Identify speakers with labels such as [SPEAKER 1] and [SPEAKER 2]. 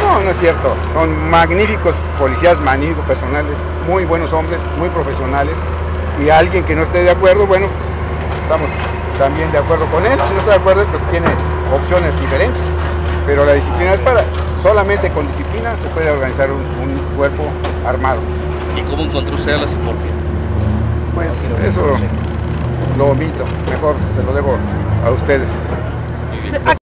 [SPEAKER 1] No, no es cierto. Son magníficos policías, magníficos personales, muy buenos hombres, muy profesionales. Y alguien que no esté de acuerdo, bueno, pues estamos también de acuerdo con él. Si no está de acuerdo, pues tiene opciones diferentes. Pero la disciplina es solamente con disciplina se puede organizar un cuerpo armado.
[SPEAKER 2] ¿Y cómo encontró usted a la Ciporfia?
[SPEAKER 1] Pues eso lo omito, mejor se lo dejo a ustedes.